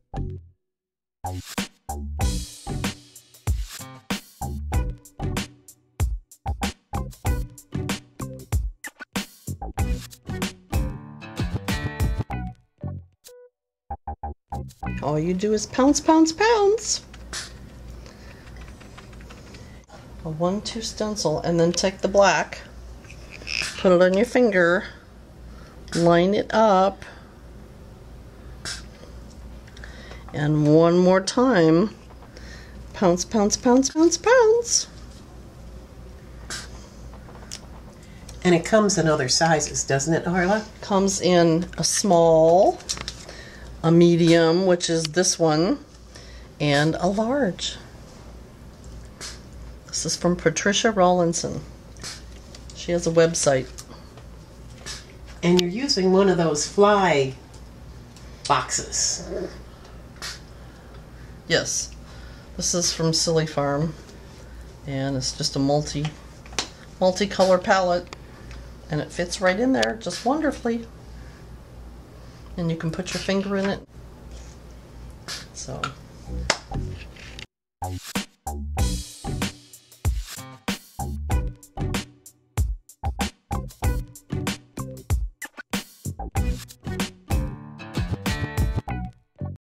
All you do is pounce, pounce, pounce. A 1-2 stencil, and then take the black, put it on your finger, line it up, and one more time, pounce, pounce, pounce, pounce, pounce. And it comes in other sizes, doesn't it, Arla? Comes in a small, a medium, which is this one, and a large. This is from Patricia Rawlinson. She has a website. And you're using one of those fly boxes. Yes. This is from Silly Farm. And it's just a multi-color palette. And it fits right in there just wonderfully. And you can put your finger in it. So.